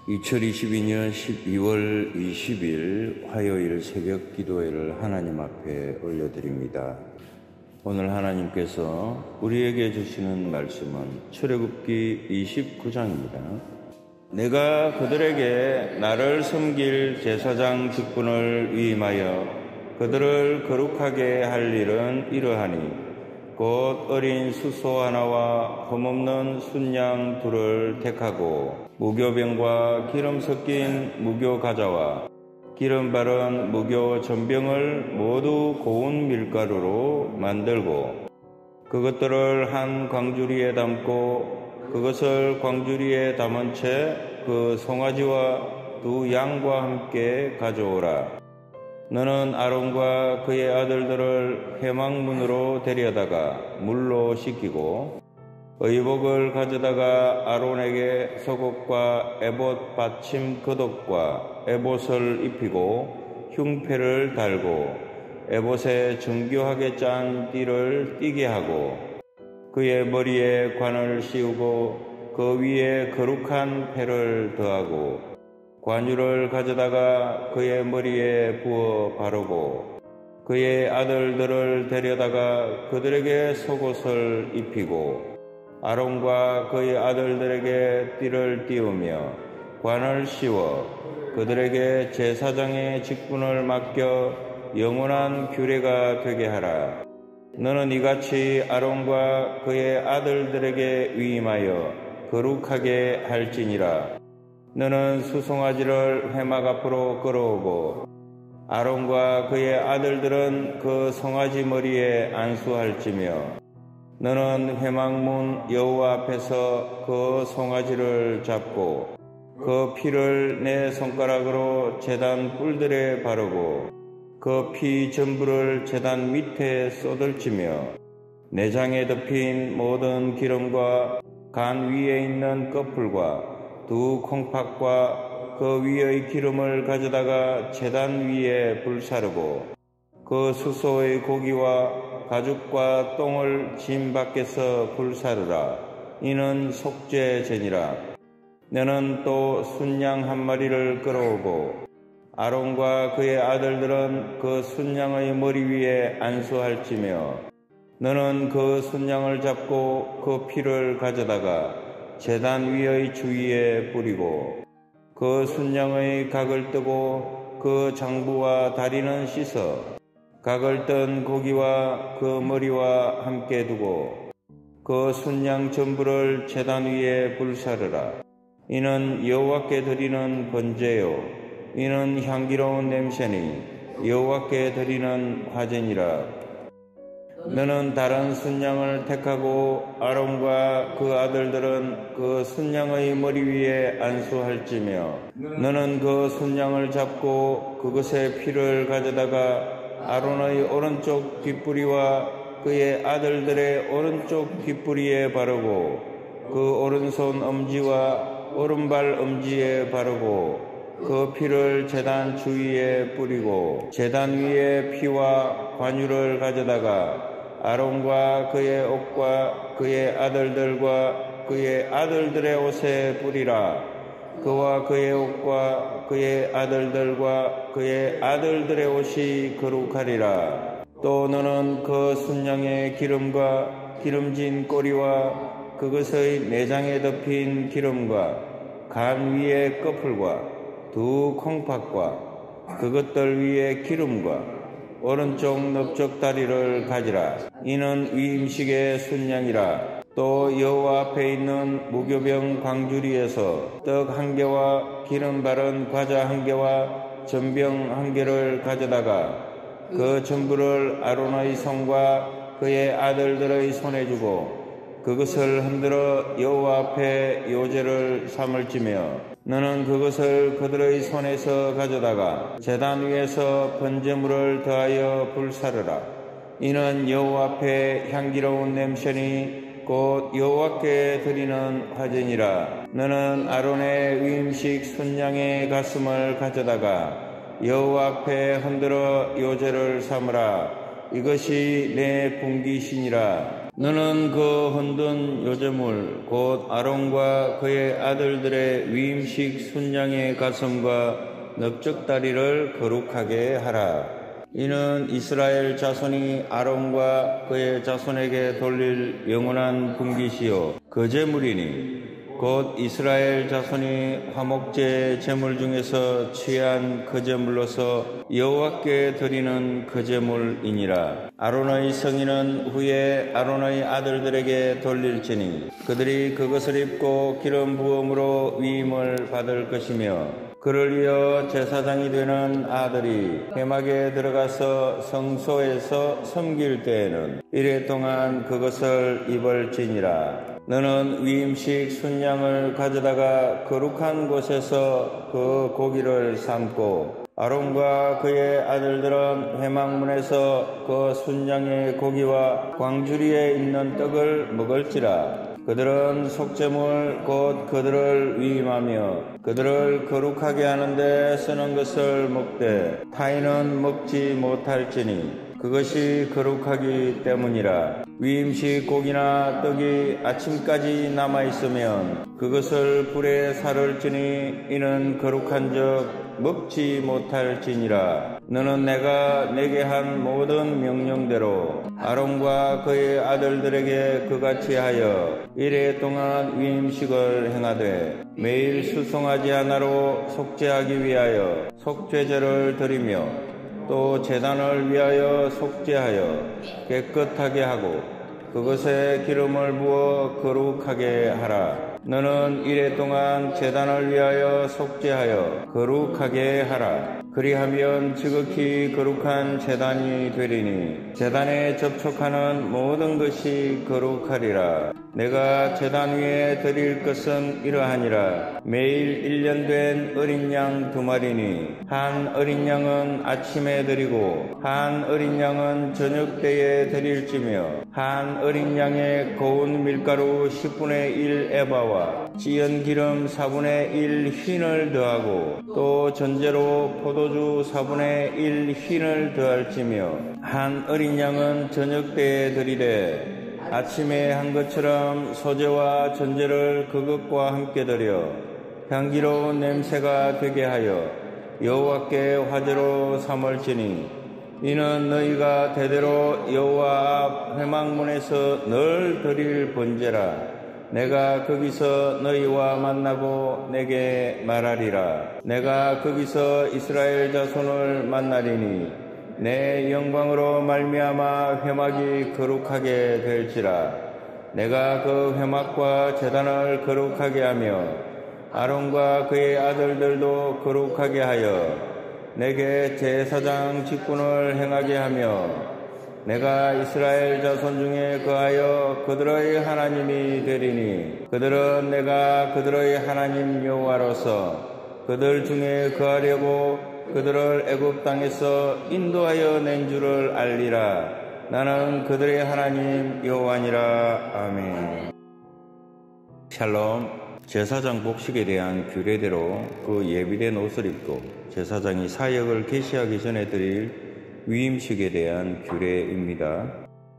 2022년 12월 20일 화요일 새벽 기도회를 하나님 앞에 올려드립니다. 오늘 하나님께서 우리에게 주시는 말씀은 출애굽기 29장입니다. 내가 그들에게 나를 섬길 제사장 직분을 위임하여 그들을 거룩하게 할 일은 이러하니 곧 어린 수소 하나와 흠없는 순양 둘을 택하고 무교병과 기름 섞인 무교 가자와 기름 바른 무교 전병을 모두 고운 밀가루로 만들고 그것들을 한 광주리에 담고 그것을 광주리에 담은 채 그 송아지와 두 양과 함께 가져오라. 너는 아론과 그의 아들들을 회막문으로 데려다가 물로 씻기고 의복을 가져다가 아론에게 속옷과 에봇 받침 겉옷과 에봇을 입히고 흉패를 달고 에봇에 정교하게 짠 띠를 띠게 하고 그의 머리에 관을 씌우고 그 위에 거룩한 패를 더하고 관유를 가져다가 그의 머리에 부어 바르고 그의 아들들을 데려다가 그들에게 속옷을 입히고 아론과 그의 아들들에게 띠를 띄우며 관을 씌워 그들에게 제사장의 직분을 맡겨 영원한 규례가 되게 하라. 너는 이같이 아론과 그의 아들들에게 위임하여 거룩하게 할지니라. 너는 수송아지를 회막 앞으로 끌어오고 아론과 그의 아들들은 그 송아지 머리에 안수할지며 너는 회막문 여호와 앞에서 그 송아지를 잡고 그 피를 내 손가락으로 제단 뿔들에 바르고 그 피 전부를 제단 밑에 쏟을지며 내장에 덮인 모든 기름과 간 위에 있는 꺼풀과 두 콩팥과 그 위의 기름을 가져다가 제단 위에 불사르고 그 수소의 고기와 가죽과 똥을 짐 밖에서 불사르라. 이는 속죄제니라. 너는 또 순양 한 마리를 끌어오고 아론과 그의 아들들은 그 순양의 머리 위에 안수할지며 너는 그 순양을 잡고 그 피를 가져다가 제단 위의 주위에 뿌리고 그 순양의 각을 뜨고 그 장부와 다리는 씻어 각을 뜬 고기와 그 머리와 함께 두고 그 순양 전부를 제단 위에 불사르라. 이는 여호와께 드리는 번제요 이는 향기로운 냄새니 여호와께 드리는 화제니라. 너는 다른 순양을 택하고 아론과 그 아들들은 그 순양의 머리 위에 안수할지며 너는 그 순양을 잡고 그것의 피를 가져다가 아론의 오른쪽 뒷부리와 그의 아들들의 오른쪽 뒷부리에 바르고 그 오른손 엄지와 오른발 엄지에 바르고 그 피를 제단 주위에 뿌리고 제단 위에 피와 관유를 가져다가 아론과 그의 옷과 그의 아들들과 그의 아들들의 옷에 뿌리라. 그와 그의 옷과 그의 아들들과 그의 아들들의 옷이 거룩하리라. 또 너는 그 순양의 기름과 기름진 꼬리와 그것의 내장에 덮인 기름과 간 위에 꺼풀과 두 콩팥과 그것들 위에 기름과 오른쪽 넓적 다리를 가지라. 이는 위임식의 순양이라. 또 여호와 앞에 있는 무교병 광주리에서 떡 한 개와 기름 바른 과자 한 개와 전병 한 개를 가져다가 그 전부를 아론의 손과 그의 아들들의 손에 주고 그것을 흔들어 여호와 앞에 요제를 삼을지며 너는 그것을 그들의 손에서 가져다가 제단 위에서 번제물을 더하여 불사르라. 이는 여호와 앞에 향기로운 냄새니 곧 여호와께 드리는 화제니라. 너는 아론의 위임식 순양의 가슴을 가져다가 여호와 앞에 흔들어 요제를 삼으라. 이것이 내 분깃이니라. 너는 그 흔든 요제물 곧 아론과 그의 아들들의 위임식 순양의 가슴과 넓적다리를 거룩하게 하라. 이는 이스라엘 자손이 아론과 그의 자손에게 돌릴 영원한 분깃이요 거제물이니 곧 이스라엘 자손이 화목제 제물 중에서 취한 거제물로서 여호와께 드리는 거제물이니라. 아론의 성인은 후에 아론의 아들들에게 돌릴지니 그들이 그것을 입고 기름 부음으로 위임을 받을 것이며 그를 이어 제사장이 되는 아들이 회막에 들어가서 성소에서 섬길 때에는 이레 동안 그것을 입을지니라. 너는 위임식 순양을 가져다가 거룩한 곳에서 그 고기를 삶고 아론과 그의 아들들은 회막문에서 그 순양의 고기와 광주리에 있는 떡을 먹을지라. 그들은 속죄물 곧 그들을 위임하며 그들을 거룩하게 하는데 쓰는 것을 먹되 타인은 먹지 못할지니 그것이 거룩하기 때문이라. 위임식 고기나 떡이 아침까지 남아있으면 그것을 불에 사를지니 이는 거룩한즉 먹지 못할지니라. 너는 내가 내게 한 모든 명령대로 아론과 그의 아들들에게 그같이 하여 이레 동안 위임식을 행하되 매일 수송아지 하나로 속죄하기 위하여 속죄제를 드리며 또 제단을 위하여 속죄하여 깨끗하게 하고 그것에 기름을 부어 거룩하게 하라. 너는 이레 동안 제단을 위하여 속죄하여 거룩하게 하라. 그리하면 지극히 거룩한 제단이 되리니 제단에 접촉하는 모든 것이 거룩하리라. 내가 제단 위에 드릴 것은 이러하니라. 매일 1년 된 어린 양 2마리니 한 어린 양은 아침에 드리고 한 어린 양은 저녁 때에 드릴지며 한 어린 양의 고운 밀가루 10분의 1 에바와 찌은 기름 4분의 1 흰을 더하고 또 전제로 포도주 4분의 1 흰을 더할지며 한 어린 양은 저녁 때에 드리되 아침에 한 것처럼 소제와 전제를 그것과 함께 드려 향기로운 냄새가 되게 하여 여호와께 화제로 삼을지니 이는 너희가 대대로 여호와 앞 회막문에서 늘 드릴 번제라. 내가 거기서 너희와 만나고 내게 말하리라. 내가 거기서 이스라엘 자손을 만나리니 내 영광으로 말미암아 회막이 거룩하게 될지라. 내가 그 회막과 제단을 거룩하게 하며 아론과 그의 아들들도 거룩하게 하여 내게 제사장 직분을 행하게 하며 내가 이스라엘 자손 중에 거하여 그들의 하나님이 되리니 그들은 내가 그들의 하나님 여호와로서 그들 중에 거하려고 그들을 애굽 땅에서 인도하여 낸 줄을 알리라. 나는 그들의 하나님 여호와니라. 아멘. 샬롬. 제사장 복식에 대한 규례대로 그 예비된 옷을 입고 제사장이 사역을 개시하기 전에 드릴 위임식에 대한 규례입니다.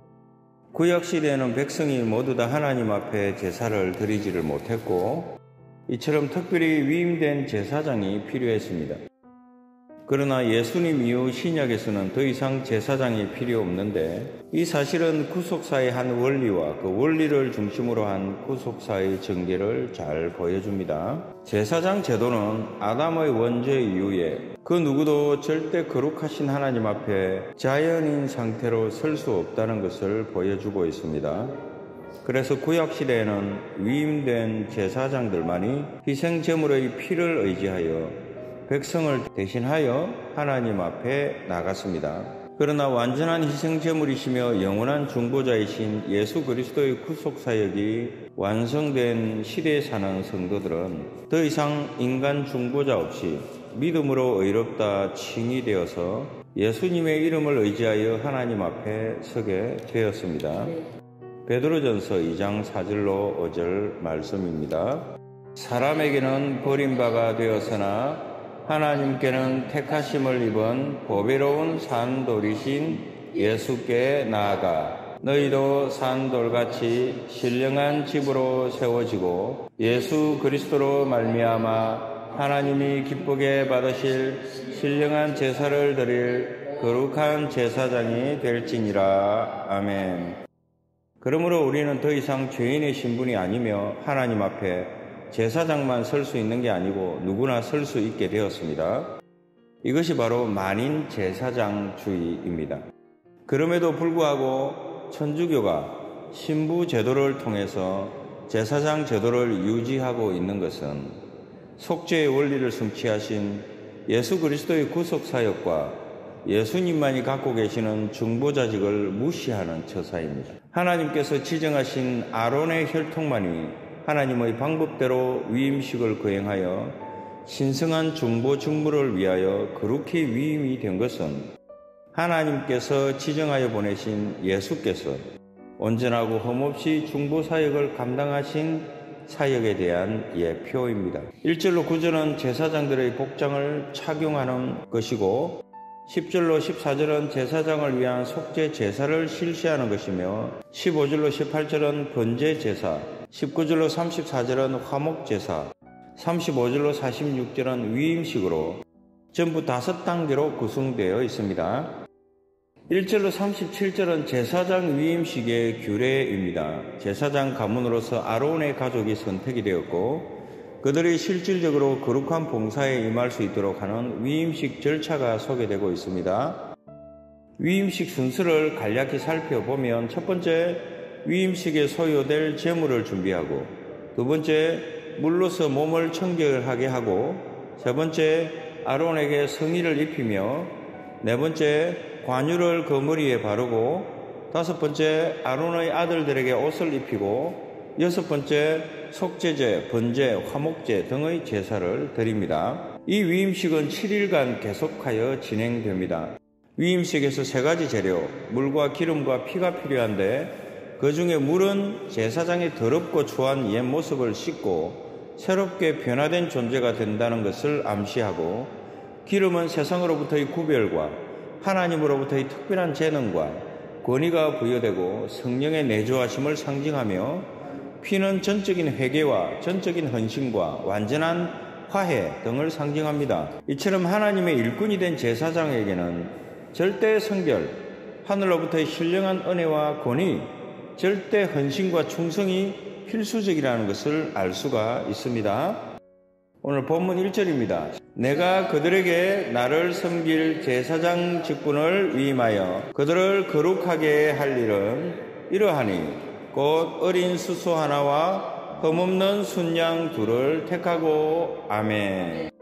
구약시대에는 백성이 모두 다 하나님 앞에 제사를 드리지를 못했고 이처럼 특별히 위임된 제사장이 필요했습니다. 그러나 예수님 이후 신약에서는 더 이상 제사장이 필요 없는데 이 사실은 구속사의 한 원리와 그 원리를 중심으로 한 구속사의 전개를 잘 보여줍니다. 제사장 제도는 아담의 원죄 이후에 그 누구도 절대 거룩하신 하나님 앞에 자연인 상태로 설 수 없다는 것을 보여주고 있습니다. 그래서 구약시대에는 위임된 제사장들만이 희생제물의 피를 의지하여 백성을 대신하여 하나님 앞에 나갔습니다. 그러나 완전한 희생제물이시며 영원한 중보자이신 예수 그리스도의 구속사역이 완성된 시대에 사는 성도들은 더 이상 인간 중보자 없이 믿음으로 의롭다 칭의되어서 예수님의 이름을 의지하여 하나님 앞에 서게 되었습니다. 베드로전서 2장 4절로 5절 말씀입니다. 사람에게는 버림바가 되었으나 하나님께는 택하심을 입은 보배로운 산돌이신 예수께 나아가 너희도 산돌같이 신령한 집으로 세워지고 예수 그리스도로 말미암아 하나님이 기쁘게 받으실 신령한 제사를 드릴 거룩한 제사장이 될지니라. 아멘. 그러므로 우리는 더 이상 죄인의 신분이 아니며 하나님 앞에 제사장만 설 수 있는 게 아니고 누구나 설 수 있게 되었습니다. 이것이 바로 만인 제사장주의입니다. 그럼에도 불구하고 천주교가 신부 제도를 통해서 제사장 제도를 유지하고 있는 것은 속죄의 원리를 성취하신 예수 그리스도의 구속 사역과 예수님만이 갖고 계시는 중보자직을 무시하는 처사입니다. 하나님께서 지정하신 아론의 혈통만이 하나님의 방법대로 위임식을 거행하여 신성한 중보 직무를 위하여 거룩히 위임이 된 것은 하나님께서 지정하여 보내신 예수께서 온전하고 흠없이 중보 사역을 감당하신 사역에 대한 예표입니다. 1절로 9절은 제사장들의 복장을 착용하는 것이고 10절로 14절은 제사장을 위한 속죄 제사를 실시하는 것이며 15절로 18절은 번제 제사, 19절로 34절은 화목 제사, 35절로 46절은 위임식으로 전부 5단계로 구성되어 있습니다. 1절로 37절은 제사장 위임식의 규례입니다. 제사장 가문으로서 아론의 가족이 선택이 되었고 그들이 실질적으로 거룩한 봉사에 임할 수 있도록 하는 위임식 절차가 소개되고 있습니다. 위임식 순서를 간략히 살펴보면 첫 번째, 위임식에 소요될 제물을 준비하고 두 번째, 물로서 몸을 청결하게 하고 세 번째, 아론에게 성의를 입히며 네 번째, 관유를 그 머리에 바르고 다섯 번째, 아론의 아들들에게 옷을 입히고 여섯 번째, 속죄제, 번제, 화목제 등의 제사를 드립니다. 이 위임식은 7일간 계속하여 진행됩니다. 위임식에서 3가지 재료, 물과 기름과 피가 필요한데 그 중에 물은 제사장의 더럽고 추한 옛 모습을 씻고 새롭게 변화된 존재가 된다는 것을 암시하고 기름은 세상으로부터의 구별과 하나님으로부터의 특별한 재능과 권위가 부여되고 성령의 내주하심을 상징하며 피는 전적인 회개와 전적인 헌신과 완전한 화해 등을 상징합니다. 이처럼 하나님의 일꾼이 된 제사장에게는 절대 성결, 하늘로부터의 신령한 은혜와 권위, 절대 헌신과 충성이 필수적이라는 것을 알 수가 있습니다. 오늘 본문 1절입니다. 내가 그들에게 나를 섬길 제사장 직분을 위임하여 그들을 거룩하게 할 일은 이러하니 곧 어린 수소 하나와 흠없는 순양 둘을 택하고. 아멘.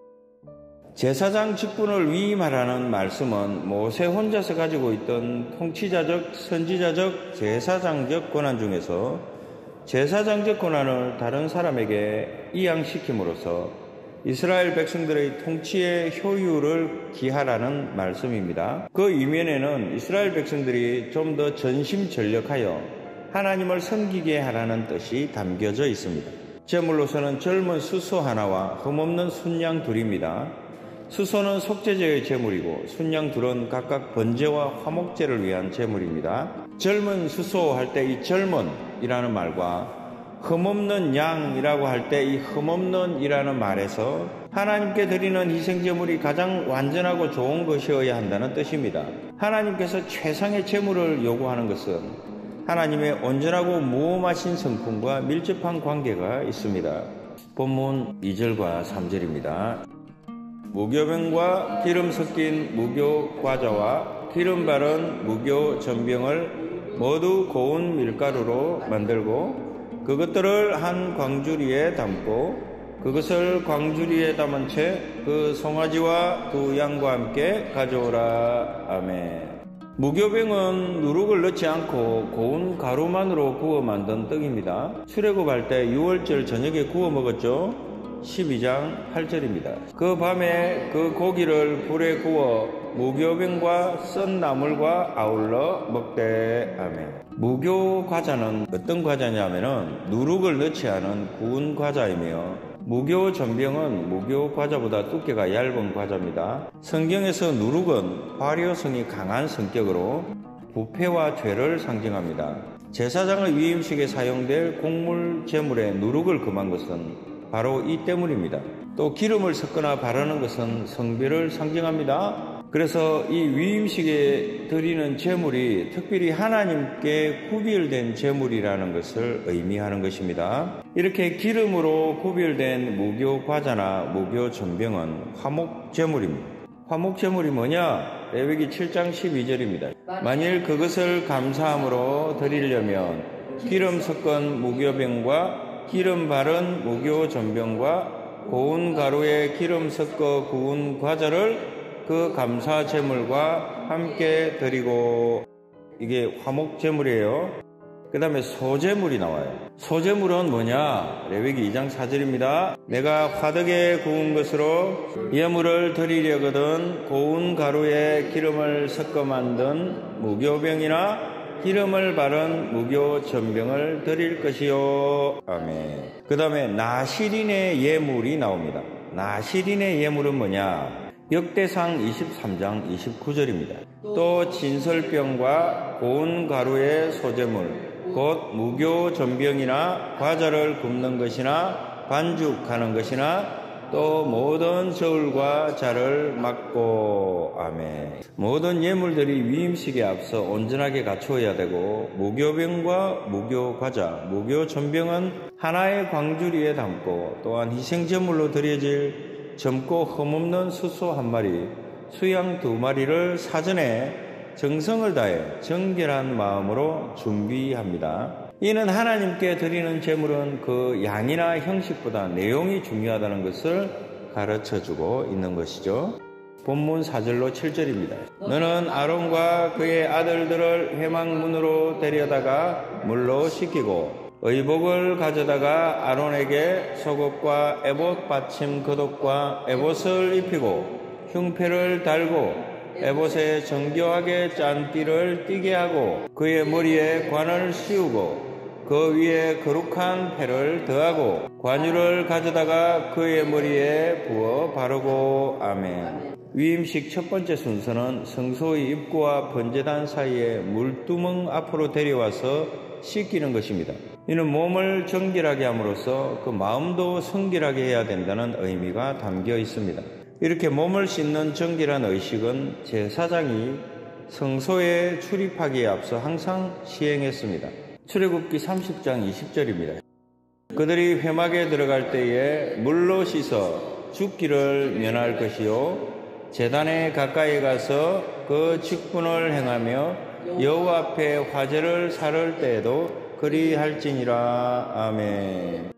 제사장 직분을 위임하라는 말씀은 모세 혼자서 가지고 있던 통치자적, 선지자적, 제사장적 권한 중에서 제사장적 권한을 다른 사람에게 이양시킴으로써 이스라엘 백성들의 통치의 효율을 기하라는 말씀입니다. 그 이면에는 이스라엘 백성들이 좀 더 전심전력하여 하나님을 섬기게 하라는 뜻이 담겨져 있습니다. 제물로서는 젊은 수소 하나와 흠없는 순양 둘입니다. 수소는 속죄제의 제물이고 순양 둘은 각각 번제와 화목제를 위한 제물입니다. 젊은 수소 할 때 이 젊은이라는 말과 흠없는 양이라고 할 때 이 흠없는이라는 말에서 하나님께 드리는 희생제물이 가장 완전하고 좋은 것이어야 한다는 뜻입니다. 하나님께서 최상의 제물을 요구하는 것은 하나님의 온전하고 무엄하신 성품과 밀접한 관계가 있습니다. 본문 2절과 3절입니다. 무교병과 기름 섞인 무교 과자와 기름 바른 무교 전병을 모두 고운 밀가루로 만들고 그것들을 한 광주리에 담고 그것을 광주리에 담은 채 그 송아지와 두 양과 함께 가져오라. 아멘. 무교병은 누룩을 넣지 않고 고운 가루만으로 구워 만든 떡입니다. 출애굽할 때 6월절 저녁에 구워 먹었죠. 12장 8절입니다. 그 밤에 그 고기를 불에 구워 무교병과 썬 나물과 아울러 먹되. 아멘. 무교 과자는 어떤 과자냐면은 누룩을 넣지 않은 구운 과자이며 무교 전병은 무교 과자보다 두께가 얇은 과자입니다. 성경에서 누룩은 발효성이 강한 성격으로 부패와 죄를 상징합니다. 제사장의 위임식에 사용될 곡물 제물의 누룩을 금한 것은 바로 이 때문입니다. 또 기름을 섞거나 바르는 것은 성별을 상징합니다. 그래서 이 위임식에 드리는 제물이 특별히 하나님께 구별된 제물이라는 것을 의미하는 것입니다. 이렇게 기름으로 구별된 무교 과자나 무교 전병은 화목 제물입니다. 화목 제물이 뭐냐? 레위기 7장 12절입니다. 만일 그것을 감사함으로 드리려면 기름 섞은 무교병과 기름 바른 무교 전병과 고운 가루에 기름 섞어 구운 과자를 그 감사 제물과 함께 드리고, 이게 화목 제물이에요. 그 다음에 소제물이 나와요. 소제물은 뭐냐? 레위기 2장 4절입니다. 내가 화덕에 구운 것으로 예물을 드리려거든 고운 가루에 기름을 섞어 만든 무교병이나 기름을 바른 무교 전병을 드릴 것이요. 아멘. 그 다음에 나시린의 예물이 나옵니다. 나시린의 예물은 뭐냐? 역대상 23장 29절입니다. 또 진설병과 고운 가루의 소제물 곧 무교 전병이나 과자를 굽는 것이나 반죽하는 것이나 또 모든 저울과 자를 막고. 아멘. 모든 예물들이 위임식에 앞서 온전하게 갖추어야 되고, 무교병과 무교과자, 무교전병은 하나의 광주리에 담고, 또한 희생제물로 드려질 젊고 흠없는 수소 1마리, 수양 2마리를 사전에 정성을 다해 정결한 마음으로 준비합니다. 이는 하나님께 드리는 제물은 그 양이나 형식보다 내용이 중요하다는 것을 가르쳐주고 있는 것이죠. 본문 4절로 7절입니다. 너는 아론과 그의 아들들을 회막문으로 데려다가 물로 씻기고 의복을 가져다가 아론에게 속옷과 에봇 받침 겉옷과 에봇을 입히고 흉패를 달고 에봇에 정교하게 짠 띠를 띠게 하고 그의 머리에 관을 씌우고 그 위에 거룩한 패를 더하고 관유를 가져다가 그의 머리에 부어 바르고. 아멘. 위임식 첫 번째 순서는 성소의 입구와 번제단 사이에 물두멍 앞으로 데려와서 씻기는 것입니다. 이는 몸을 정결하게 함으로써 그 마음도 성결하게 해야 된다는 의미가 담겨 있습니다. 이렇게 몸을 씻는 정결한 의식은 제사장이 성소에 출입하기에 앞서 항상 시행했습니다. 출애굽기 30장 20절입니다. 그들이 회막에 들어갈 때에 물로 씻어 죽기를 면할 것이요 제단에 가까이 가서 그 직분을 행하며 여호와 앞에 화제를 사를 때에도 그리할지니라. 아멘.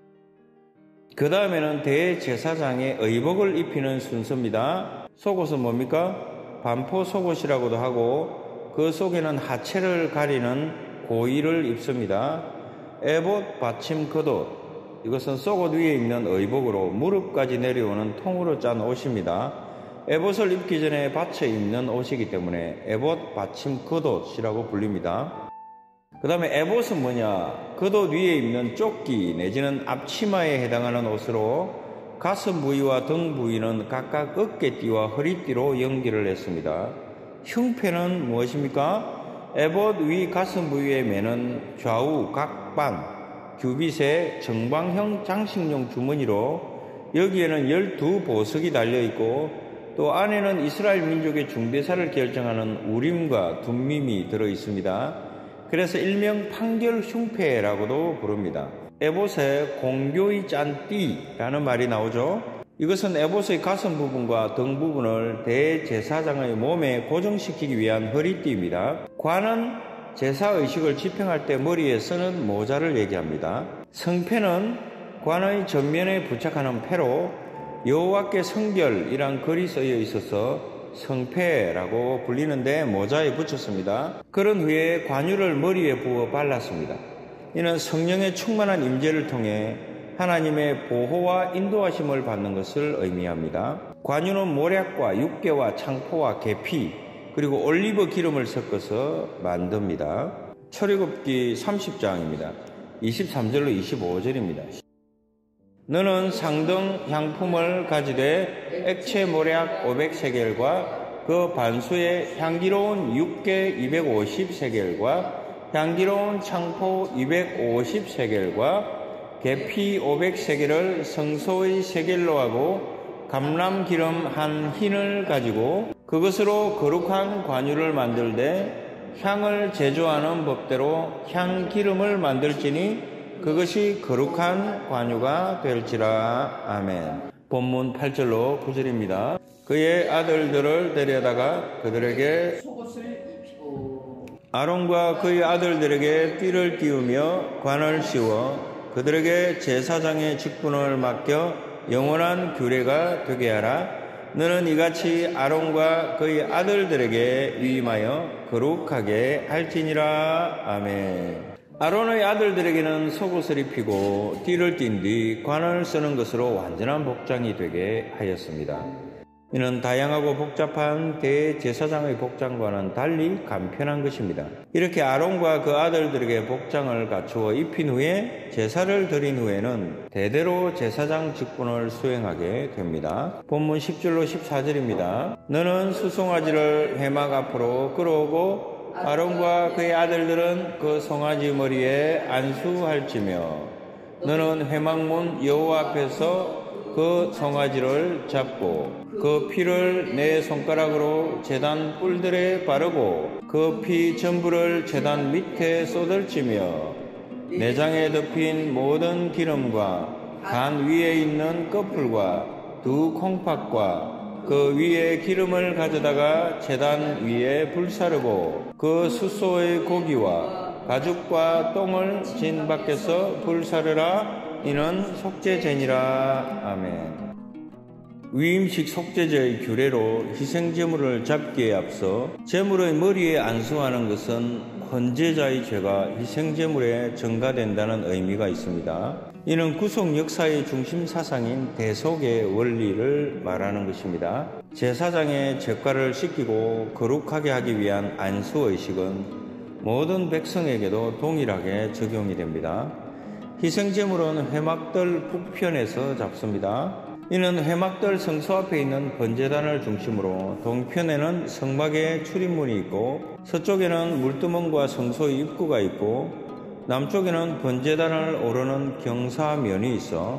그 다음에는 대제사장의 의복을 입히는 순서입니다. 속옷은 뭡니까? 반포 속옷이라고도 하고 그 속에는 하체를 가리는 고의를 입습니다. 에봇 받침 겉옷, 이것은 속옷 위에 입는 의복으로 무릎까지 내려오는 통으로 짠 옷입니다. 에봇을 입기 전에 받쳐 입는 옷이기 때문에 에봇 받침 겉옷이라고 불립니다. 그 다음에 에봇은 뭐냐? 겉옷 위에 입는 조끼 내지는 앞치마에 해당하는 옷으로 가슴 부위와 등 부위는 각각 어깨띠와 허리띠로 연결을 했습니다. 흉패는 무엇입니까? 에봇 위 가슴 부위에 매는 좌우 각반 규빗의 정방형 장식용 주머니로 여기에는 12보석이 달려있고 또 안에는 이스라엘 민족의 중대사를 결정하는 우림과 둠밈이 들어있습니다. 그래서 일명 판결 흉패라고도 부릅니다. 에봇에 공교의 짠 띠라는 말이 나오죠. 이것은 에봇의 가슴 부분과 등 부분을 대제사장의 몸에 고정시키기 위한 허리띠입니다. 관은 제사의식을 집행할 때 머리에 쓰는 모자를 얘기합니다. 성패는 관의 전면에 부착하는 패로 여호와께 성결이란 글이 쓰여 있어서 성패라고 불리는데 모자에 붙였습니다. 그런 후에 관유를 머리에 부어 발랐습니다. 이는 성령의 충만한 임재를 통해 하나님의 보호와 인도하심을 받는 것을 의미합니다. 관유는 모략과 육개와 창포와 계피 그리고 올리브 기름을 섞어서 만듭니다. 출애굽기 30장입니다. 23절로 25절입니다. 너는 상등 향품을 가지되 액체 모략 500세겔과 그 반수에 향기로운 육개 250세겔과 향기로운 창포 250세겔과 계피 500세겔을 성소의 세겔로 하고 감람기름 한 흰을 가지고 그것으로 거룩한 관유를 만들되 향을 제조하는 법대로 향기름을 만들지니 그것이 거룩한 관유가 될지라. 아멘. 본문 8절로 9절입니다. 그의 아들들을 데려다가 그들에게 아론과 그의 아들들에게 띠를 띄우며 관을 씌워 그들에게 제사장의 직분을 맡겨 영원한 규례가 되게 하라. 너는 이같이 아론과 그의 아들들에게 위임하여 거룩하게 할지니라. 아멘. 아론의 아들들에게는 속옷을 입히고 띠를 띈 뒤 관을 쓰는 것으로 완전한 복장이 되게 하였습니다. 이는 다양하고 복잡한 대제사장의 복장과는 달리 간편한 것입니다. 이렇게 아론과 그 아들들에게 복장을 갖추어 입힌 후에 제사를 드린 후에는 대대로 제사장 직분을 수행하게 됩니다. 본문 10절로 14절입니다. 너는 수송아지를 회막 앞으로 끌어오고 아론과 그의 아들들은 그 송아지 머리에 안수할지며 너는 회막문 여호와 앞에서 그 송아지를 잡고 그 피를 내 손가락으로 제단 뿔들에 바르고 그 피 전부를 제단 밑에 쏟을지며 내장에 덮인 모든 기름과 간 위에 있는 꺼풀과 두 콩팥과 그 위에 기름을 가져다가 제단 위에 불사르고 그 숫소의 고기와 가죽과 똥을 진 밖에서 불사르라. 이는 속죄제니라. 아멘. 위임식 속죄제의 규례로 희생제물을 잡기에 앞서 제물의 머리에 안수하는 것은 헌제자의 죄가 희생제물에 전가된다는 의미가 있습니다. 이는 구속 역사의 중심 사상인 대속의 원리를 말하는 것입니다. 제사장의 죄과를 씻기고 거룩하게 하기 위한 안수의식은 모든 백성에게도 동일하게 적용이 됩니다. 희생제물은 회막들 북편에서 잡습니다. 이는 회막들 성소 앞에 있는 번제단을 중심으로 동편에는 성막의 출입문이 있고 서쪽에는 물두멍과 성소의 입구가 있고 남쪽에는 번제단을 오르는 경사면이 있어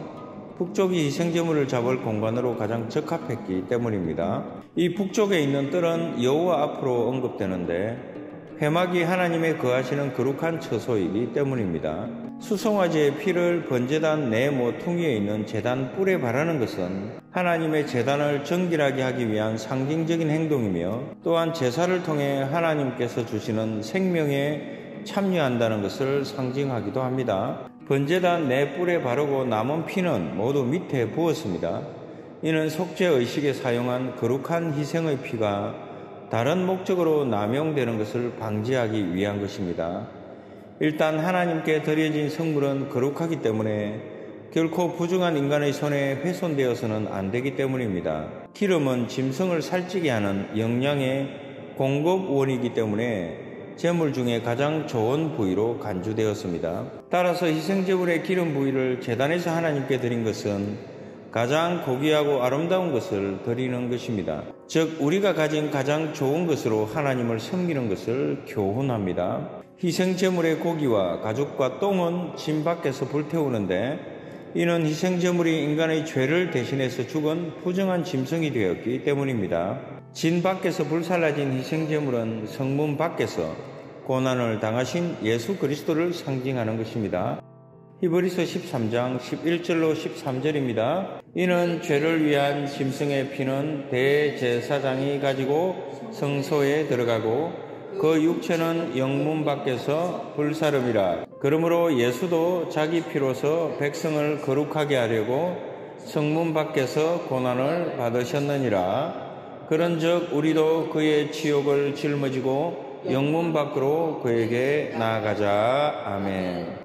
북쪽이 희생제물을 잡을 공간으로 가장 적합했기 때문입니다. 이 북쪽에 있는 뜰은 여호와 앞으로 언급되는데 회막이 하나님의 거하시는 거룩한 처소이기 때문입니다. 수송아지의 피를 번제단 내 모퉁이에 있는 제단 뿔에 바르는 것은 하나님의 제단을 정결하게 하기 위한 상징적인 행동이며 또한 제사를 통해 하나님께서 주시는 생명에 참여한다는 것을 상징하기도 합니다. 번제단 내 뿔에 바르고 남은 피는 모두 밑에 부었습니다. 이는 속죄의식에 사용한 거룩한 희생의 피가 다른 목적으로 남용되는 것을 방지하기 위한 것입니다. 일단 하나님께 드려진 성물은 거룩하기 때문에 결코 부정한 인간의 손에 훼손되어서는 안 되기 때문입니다. 기름은 짐승을 살찌게 하는 영양의 공급원이기 때문에 제물 중에 가장 좋은 부위로 간주되었습니다. 따라서 희생제물의 기름 부위를 제단에서 하나님께 드린 것은 가장 고귀하고 아름다운 것을 드리는 것입니다. 즉 우리가 가진 가장 좋은 것으로 하나님을 섬기는 것을 교훈합니다. 희생제물의 고기와 가죽과 똥은 진 밖에서 불태우는데 이는 희생제물이 인간의 죄를 대신해서 죽은 부정한 짐승이 되었기 때문입니다. 진 밖에서 불살라진 희생제물은 성문 밖에서 고난을 당하신 예수 그리스도를 상징하는 것입니다. 히브리서 13장 11절로 13절입니다. 이는 죄를 위한 짐승의 피는 대제사장이 가지고 성소에 들어가고 그 육체는 영문 밖에서 불사름이라. 그러므로 예수도 자기 피로서 백성을 거룩하게 하려고 성문 밖에서 고난을 받으셨느니라. 그런즉 우리도 그의 치욕을 짊어지고 영문 밖으로 그에게 나아가자. 아멘.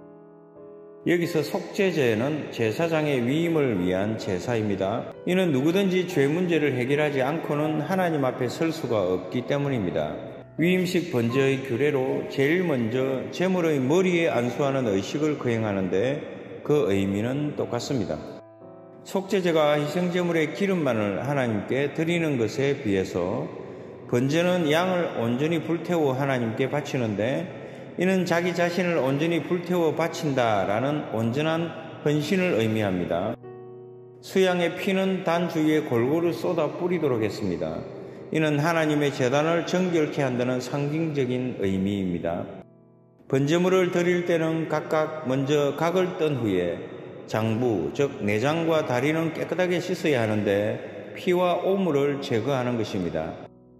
여기서 속죄제는 제사장의 위임을 위한 제사입니다. 이는 누구든지 죄 문제를 해결하지 않고는 하나님 앞에 설 수가 없기 때문입니다. 위임식 번제의 규례로 제일 먼저 제물의 머리에 안수하는 의식을 거행하는데 그 의미는 똑같습니다. 속죄제가 희생제물의 기름만을 하나님께 드리는 것에 비해서 번제는 양을 온전히 불태워 하나님께 바치는데 이는 자기 자신을 온전히 불태워 바친다라는 온전한 헌신을 의미합니다. 수양의 피는 단 주위에 골고루 쏟아 뿌리도록 했습니다. 이는 하나님의 제단을 정결케 한다는 상징적인 의미입니다. 번제물을 드릴 때는 각각 먼저 각을 떤 후에 장부, 즉 내장과 다리는 깨끗하게 씻어야 하는데 피와 오물을 제거하는 것입니다.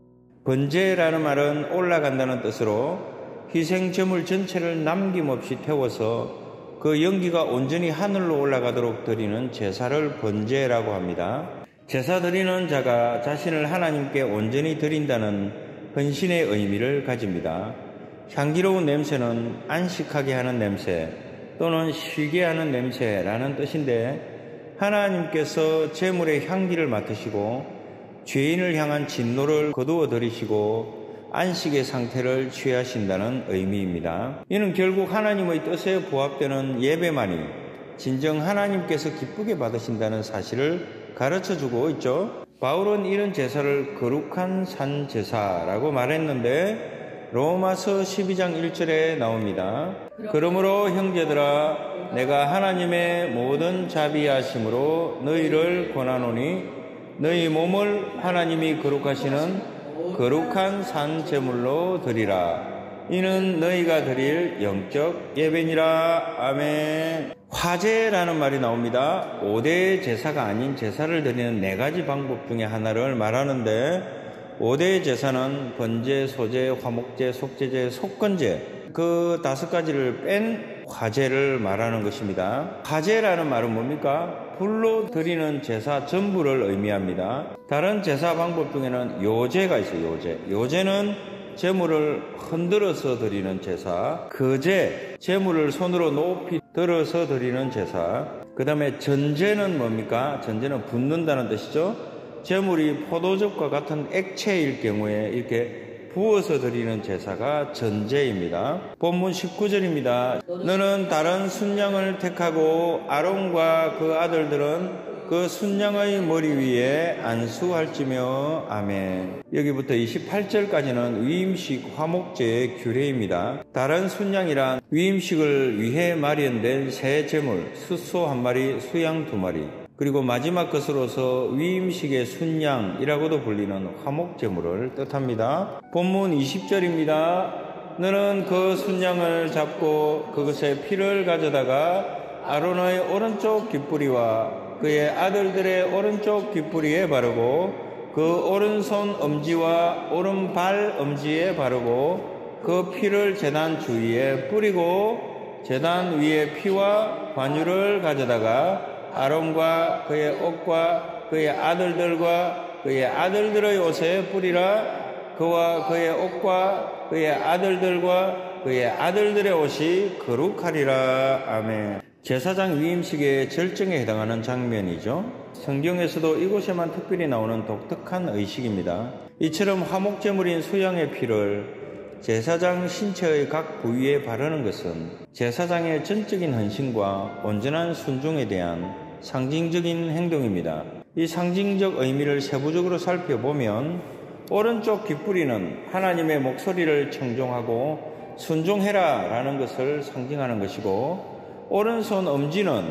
번제라는 말은 올라간다는 뜻으로 희생제물 전체를 남김없이 태워서 그 연기가 온전히 하늘로 올라가도록 드리는 제사를 번제라고 합니다. 제사 드리는 자가 자신을 하나님께 온전히 드린다는 헌신의 의미를 가집니다. 향기로운 냄새는 안식하게 하는 냄새 또는 쉬게 하는 냄새라는 뜻인데 하나님께서 제물의 향기를 맡으시고 죄인을 향한 진노를 거두어 들이시고 안식의 상태를 취하신다는 의미입니다. 이는 결국 하나님의 뜻에 부합되는 예배만이 진정 하나님께서 기쁘게 받으신다는 사실을 가르쳐주고 있죠. 바울은 이런 제사를 거룩한 산제사라고 말했는데 로마서 12장 1절에 나옵니다. 그러므로 형제들아 내가 하나님의 모든 자비하심으로 너희를 권하노니 너희 몸을 하나님이 거룩하시는 거룩한 산제물로 드리라. 이는 너희가 드릴 영적 예배니라. 아멘. 화제라는 말이 나옵니다. 5대 제사가 아닌 제사를 드리는 4가지 방법 중에 하나를 말하는데 5대 제사는 번제, 소제, 화목제, 속제제, 속건제 그 5가지를 뺀 화제를 말하는 것입니다. 화제라는 말은 뭡니까? 불로 드리는 제사 전부를 의미합니다. 다른 제사 방법 중에는 요제가 있어요. 요제는 제물을 흔들어서 드리는 제사. 거제, 제물을 손으로 높이 들어서 드리는 제사. 그 다음에 전제는 뭡니까? 전제는 붓는다는 뜻이죠. 제물이 포도즙과 같은 액체일 경우에 이렇게 부어서 드리는 제사가 전제입니다. 본문 19절입니다. 너는 다른 순양을 택하고 아론과 그 아들들은 그 순양의 머리 위에 안수할지며. 아멘. 여기부터 28절까지는 위임식 화목제의 규례입니다. 다른 순양이란 위임식을 위해 마련된 새 제물, 숫소 1마리, 수양 2마리, 그리고 마지막 것으로서 위임식의 순양이라고도 불리는 화목제물을 뜻합니다. 본문 20절입니다. 너는 그 순양을 잡고 그것의 피를 가져다가 아론의 오른쪽 귓부리와 그의 아들들의 오른쪽 귓부리에 바르고 그 오른손 엄지와 오른발 엄지에 바르고 그 피를 제단 주위에 뿌리고 제단 위에 피와 관유를 가져다가 아론과 그의 옷과 그의 아들들과 그의 아들들의 옷에 뿌리라. 그와 그의 옷과 그의 아들들과 그의 아들들의 옷이 거룩하리라. 아멘. 제사장 위임식의 절정에 해당하는 장면이죠. 성경에서도 이곳에만 특별히 나오는 독특한 의식입니다. 이처럼 화목제물인 수양의 피를 제사장 신체의 각 부위에 바르는 것은 제사장의 전적인 헌신과 온전한 순종에 대한 상징적인 행동입니다. 이 상징적 의미를 세부적으로 살펴보면 오른쪽 귓부리는 하나님의 목소리를 청종하고 순종해라 라는 것을 상징하는 것이고, 오른손 엄지는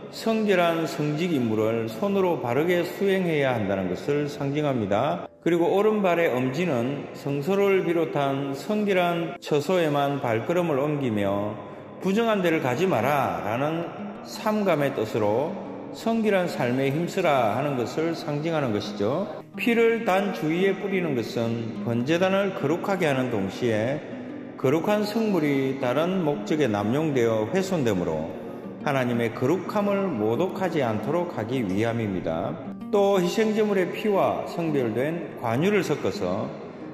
성결한 성직 임무를 손으로 바르게 수행해야 한다는 것을 상징합니다. 그리고 오른발의 엄지는 성소를 비롯한 성결한 처소에만 발걸음을 옮기며 부정한 데를 가지 마라 라는 삼감의 뜻으로 성결한 삶에 힘쓰라 하는 것을 상징하는 것이죠. 피를 단 주위에 뿌리는 것은 번제단을 거룩하게 하는 동시에 거룩한 성물이 다른 목적에 남용되어 훼손되므로 하나님의 거룩함을 모독하지 않도록 하기 위함입니다. 또 희생제물의 피와 성별된 관유를 섞어서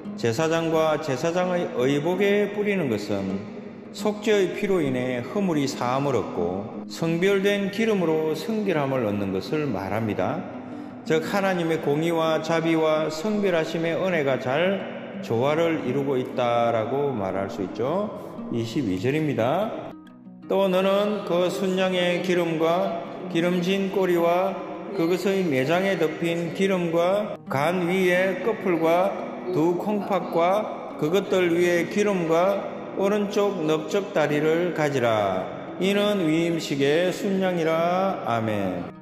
제사장과 제사장의 의복에 뿌리는 것은 속죄의 피로 인해 허물이 사함을 얻고 성별된 기름으로 성결함을 얻는 것을 말합니다. 즉 하나님의 공의와 자비와 성별하심의 은혜가 잘 조화를 이루고 있다라고 말할 수 있죠. 22절입니다. 또 너는 그 순양의 기름과 기름진 꼬리와 그것의 내장에 덮인 기름과 간 위에 끝풀과 두 콩팥과 그것들 위에 기름과 오른쪽 넓적 다리를 가지라. 이는 위임식의 순양이라. 아멘.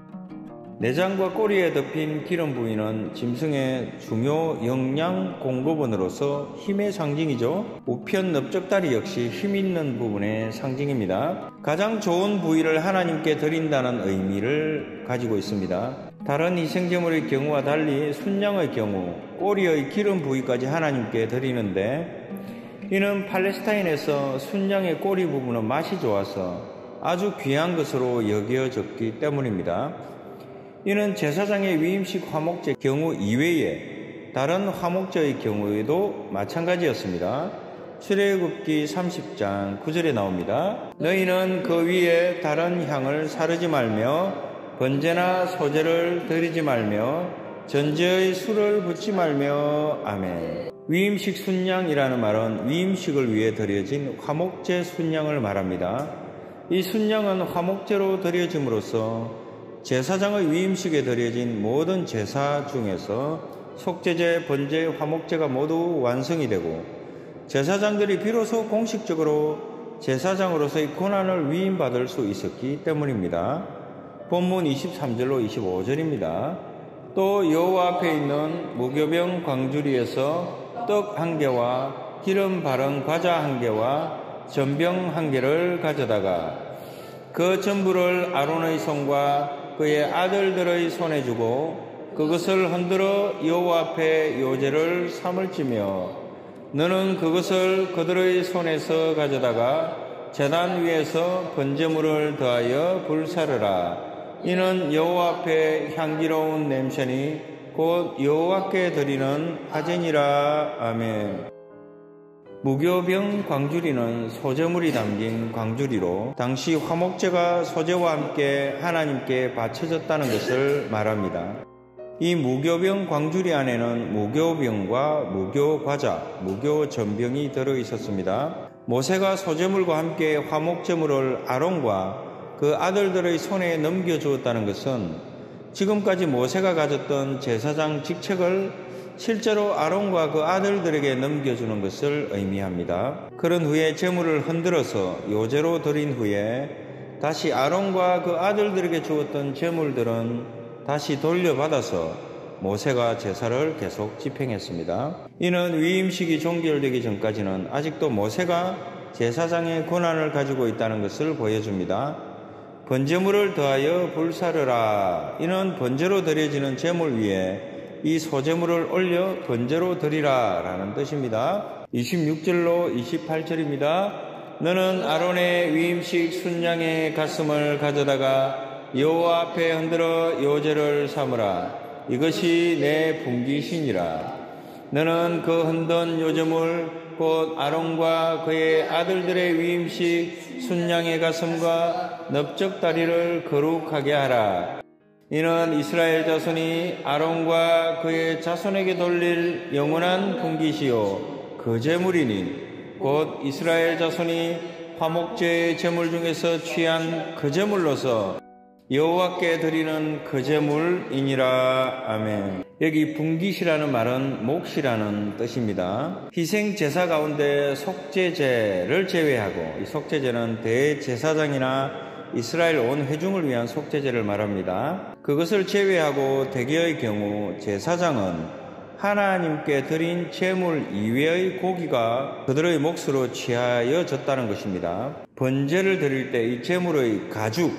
내장과 꼬리에 덮인 기름 부위는 짐승의 중요 영양 공급원으로서 힘의 상징이죠. 우편 넓적다리 역시 힘 있는 부분의 상징입니다. 가장 좋은 부위를 하나님께 드린다는 의미를 가지고 있습니다. 다른 희생제물의 경우와 달리 순양의 경우 꼬리의 기름 부위까지 하나님께 드리는데, 이는 팔레스타인에서 순양의 꼬리 부분은 맛이 좋아서 아주 귀한 것으로 여겨졌기 때문입니다. 이는 제사장의 위임식 화목제 경우 이외에 다른 화목제의 경우에도 마찬가지였습니다. 출애굽기 30장 9절에 나옵니다. 너희는 그 위에 다른 향을 사르지 말며 번제나 소제를 드리지 말며 전제의 술을 붓지 말며. 아멘. 위임식 순양이라는 말은 위임식을 위해 드려진 화목제 순양을 말합니다. 이 순양은 화목제로 드려짐으로써 제사장의 위임식에 드려진 모든 제사 중에서 속죄제, 번제, 화목제가 모두 완성이 되고 제사장들이 비로소 공식적으로 제사장으로서의 권한을 위임받을 수 있었기 때문입니다. 본문 23절로 25절입니다. 또 여호와 앞에 있는 무교병 광주리에서 떡 1개와 기름 바른 과자 1개와 전병 1개를 가져다가 그 전부를 아론의 손과 그의 아들들의 손에 주고 그것을 흔들어 여호와 앞에 요제를 삼을지며 너는 그것을 그들의 손에서 가져다가 제단 위에서 번제물을 더하여 불사르라. 이는 여호와 앞에 향기로운 냄새니 곧 여호와께 드리는 화제니라. 아멘. 무교병 광주리는 소제물이 담긴 광주리로 당시 화목제가 소제와 함께 하나님께 바쳐졌다는 것을 말합니다. 이 무교병 광주리 안에는 무교병과 무교과자, 무교전병이 들어있었습니다. 모세가 소제물과 함께 화목제물을 아론과 그 아들들의 손에 넘겨주었다는 것은 지금까지 모세가 가졌던 제사장 직책을 실제로 아론과 그 아들들에게 넘겨주는 것을 의미합니다. 그런 후에 제물을 흔들어서 요제로 드린 후에 다시 아론과 그 아들들에게 주었던 제물들은 다시 돌려받아서 모세가 제사를 계속 집행했습니다. 이는 위임식이 종결되기 전까지는 아직도 모세가 제사장의 권한을 가지고 있다는 것을 보여줍니다. 번제물을 더하여 불사르라. 이는 번제로 드려지는 제물 위에 이 소제물을 올려 번제로 드리라 라는 뜻입니다. 26절로 28절입니다. 너는 아론의 위임식 순양의 가슴을 가져다가 여호와 앞에 흔들어 요제를 삼으라. 이것이 내 분깃이니라. 너는 그 흔든 요제물 곧 아론과 그의 아들들의 위임식 순양의 가슴과 넓적 다리를 거룩하게 하라. 이는 이스라엘 자손이 아론과 그의 자손에게 돌릴 영원한 분깃이요 그 제물이니 곧 이스라엘 자손이 화목제의 제물 중에서 취한 그 제물로서 여호와께 드리는 그 제물이니라. 아멘. 여기 분깃이라는 말은 몫이라는 뜻입니다. 희생 제사 가운데 속죄제를 제외하고, 이 속죄제는 대제사장이나 이스라엘 온 회중을 위한 속죄제를 말합니다. 그것을 제외하고 대개의 경우 제사장은 하나님께 드린 제물 이외의 고기가 그들의 몫으로 취하여졌다는 것입니다. 번제를 드릴 때 이 제물의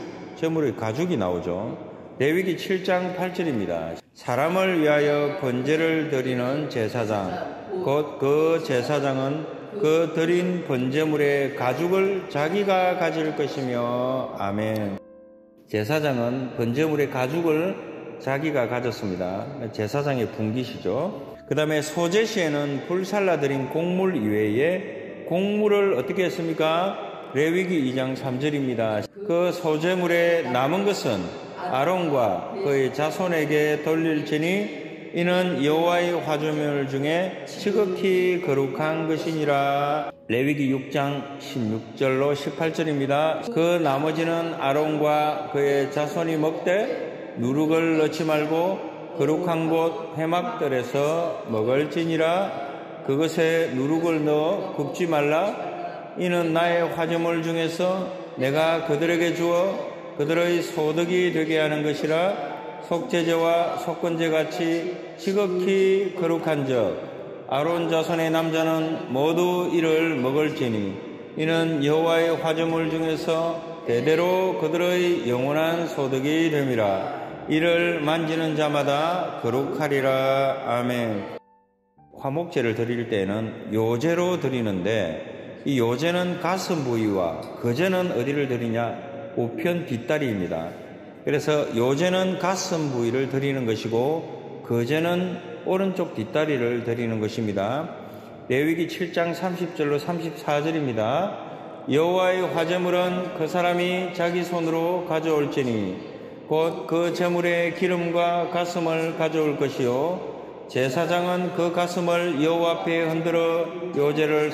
가죽이 나오죠. 레위기 7장 8절입니다. 사람을 위하여 번제를 드리는 제사장, 곧 그 제사장은 그 드린 번제물의 가죽을 자기가 가질 것이며. 아멘. 제사장은 번제물의 가죽을 자기가 가졌습니다. 제사장의 분깃이죠. 그 다음에 소제 시에는 불살라 드린 곡물 이외에 곡물을 어떻게 했습니까? 레위기 2장 3절입니다. 그 소제물에 남은 것은 아론과 그의 자손에게 돌릴지니 이는 여호와의 화조물 중에 지극히 거룩한 것이니라. 레위기 6장 16절로 18절입니다. 그 나머지는 아론과 그의 자손이 먹되 누룩을 넣지 말고 거룩한 곳 회막들에서 먹을지니라. 그것에 누룩을 넣어 굽지 말라. 이는 나의 화제물 중에서 내가 그들에게 주어 그들의 소득이 되게 하는 것이라. 속죄제와 속건제 같이 지극히 거룩한즉 아론 자손의 남자는 모두 이를 먹을지니 이는 여호와의 화제물 중에서 대대로 그들의 영원한 소득이 됨이라. 이를 만지는 자마다 거룩하리라. 아멘. 화목제를 드릴 때에는 요제로 드리는데 이 요제는 가슴 부위와 거제는 어디를 드리냐? 우편 뒷다리입니다. 그래서 요제는 가슴 부위를 드리는 것이고 거제는 오른쪽 뒷다리를 드리는 것입니다. 레위기 7장 30절로 34절입니다. 여호와의 화제물은 그 사람이 자기 손으로 가져올지니 곧 그 제물의 기름과 가슴을 가져올 것이요 제사장은 그 가슴을 여호와 앞에 흔들어 요제를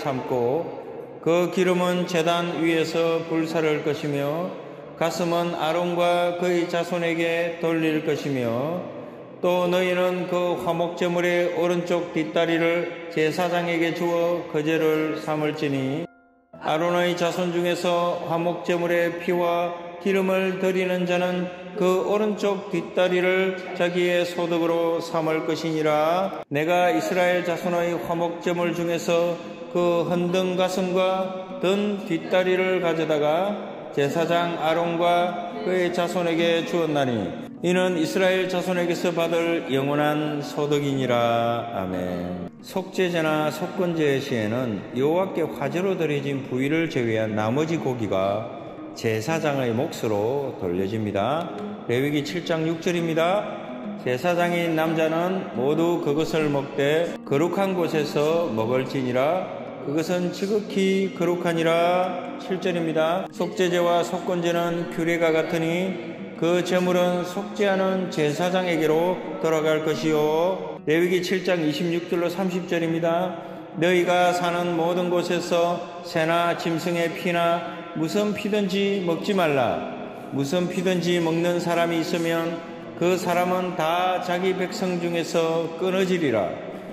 삼고 그 기름은 제단 위에서 불사를 것이며 가슴은 아론과 그의 자손에게 돌릴 것이며 또 너희는 그 화목제물의 오른쪽 뒷다리를 제사장에게 주어 거제를 삼을지니 아론의 자손 중에서 화목제물의 피와 기름을 드리는 자는 그 오른쪽 뒷다리를 자기의 소득으로 삼을 것이니라. 내가 이스라엘 자손의 화목제물 중에서 그 헌등 가슴과 든 뒷다리를 가져다가 제사장 아론과 그의 자손에게 주었나니 이는 이스라엘 자손에게서 받을 영원한 소득이니라. 아멘. 속죄제나 속건제 시에는 여호와께 화제로 드려진 부위를 제외한 나머지 고기가 제사장의 몫으로 돌려집니다. 레위기 7장 6절입니다. 제사장인 남자는 모두 그것을 먹되 거룩한 곳에서 먹을지니라. 그것은 지극히 거룩하니라. 7절입니다. 속죄제와 속건제는 규례가 같으니 그 제물은 속죄하는 제사장에게로 돌아갈 것이요. 레위기 7장 26절로 30절입니다. 너희가 사는 모든 곳에서 새나 짐승의 피나 무슨 피든지 먹지 말라. 무슨 피든지 먹는 사람이 있으면 그 사람은 다 자기 백성 중에서 끊어지리라.